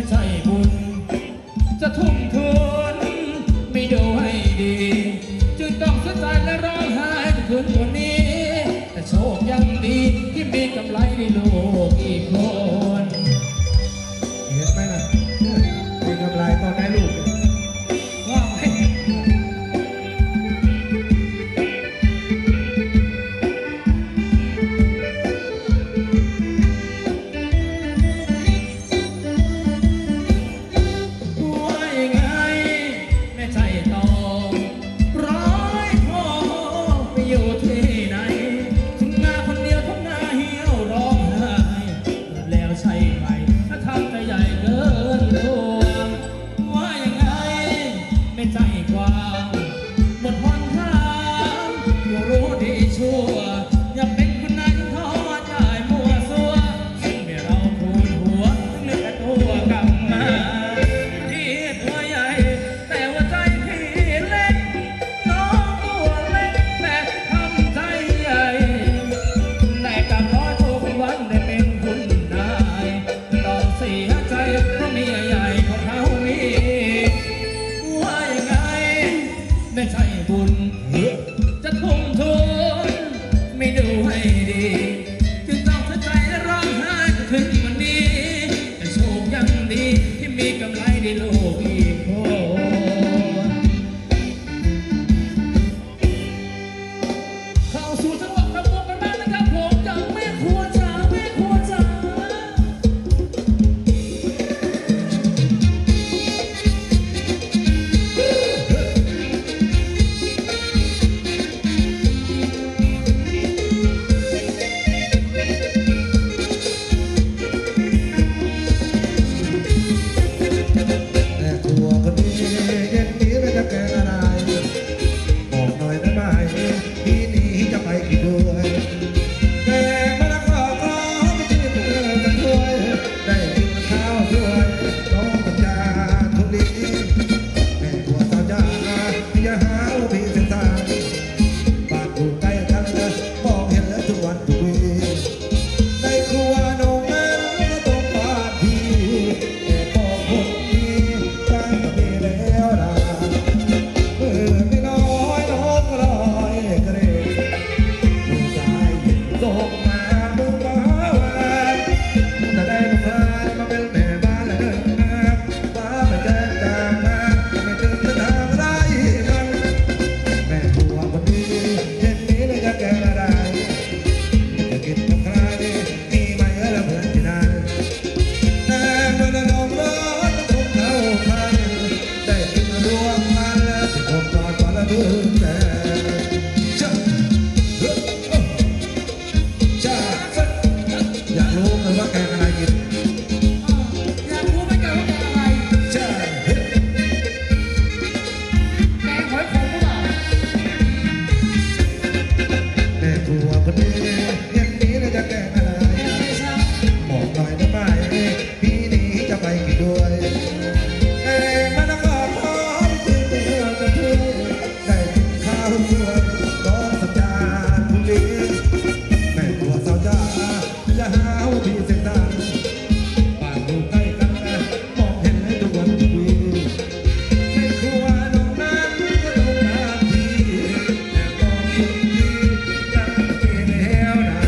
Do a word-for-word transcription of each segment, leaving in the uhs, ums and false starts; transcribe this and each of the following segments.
ใช่บุญจะทุ่มทุนไม่ดูให้ดีจึงต้องเสียใจและร้องไห้จนถึงวันนี้แต่โชคยังดีที่มีกำไรในโลกอีกคนเห็นไหมล่ะมีกำไรตอนได้ลูกว่าไงไม่ใช่บุญจะทุ่มทุนไม่ดูให้ดีจึงต้องเสียใจและร้องไห้ถึงวันนี้แต่โชคยังดีที่มีกำไรในโลกอีกคนเข้าสู่จังหวะประกอบกันบ้างนะครับผมจากแม่ครัวจ๋าแม่ครัวจ๋า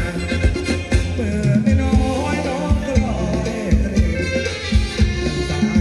ต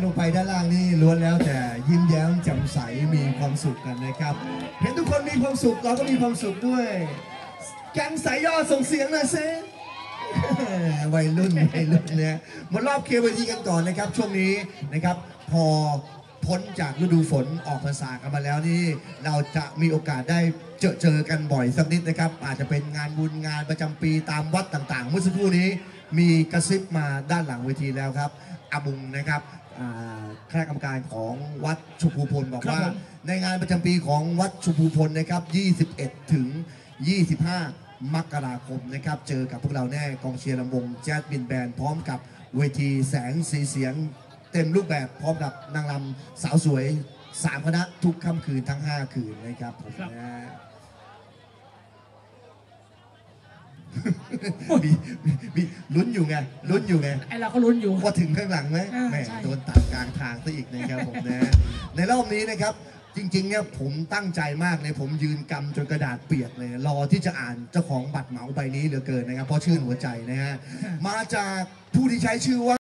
งไปด้านล่างนี่ล้วนแล้วแต่ยิ้มแย้มแจ่มใสมีความสุขกันนะครับเห็นทุกคนมีความสุขเราก็มีความสุขด้วยแก๊งสายย่อส่งเสียงหน่อยเซ วัยรุ่นวัยรุ่นเนี่ยมารอบเคลียร์เวทีกันก่อนนะครับช่วงนี้นะครับพอพ้นจากฤดูฝนออกพรรษากันมาแล้วนี่เราจะมีโอกาสได้เจอเจอกันบ่อยสักนิดนะครับอาจจะเป็นงานบุญงานประจำปีตามวัดต่างๆเมื่อสักครู่นี้มีกระซิบมาด้านหลังเวทีแล้วครับอาบุงนะครับคณะกรรมการของวัดชุมพูพลบอกว่าในงานประจำปีของวัดชุมพูพลนะครับยี่สิบเอ็ดถึงยี่สิบห้ามกราคมนะครับเจอกับพวกเราแน่กองเชียร์ลำวงแจ๊สบินแบนพร้อมกับเวทีแสงสีเสียงเต็มรูปแบบพร้อมกับนางรำสาวสวยสามคณะทุกค่ำคืนทั้งห้าคืนนะครับผมนะมีมีลุ้นอยู่ไงลุ้นอยู่ไงไอเราก็ลุ้นอยู่ว่าถึงข้างหลังไหมอ่าแหม่ใช่โดนตัดกลางทางซะอีกนะครับผมนะในรอบนี้นะครับจริงๆเนี่ยผมตั้งใจมากเลยผมยืนกำจนกระดาษเปียกเลยรอที่จะอ่านเจ้าของบัตรเหมาใบนี้เหลือเกินนะครับเพราะชื่นหัวใจนะฮะมาจากผู้ที่ใช้ชื่อว่า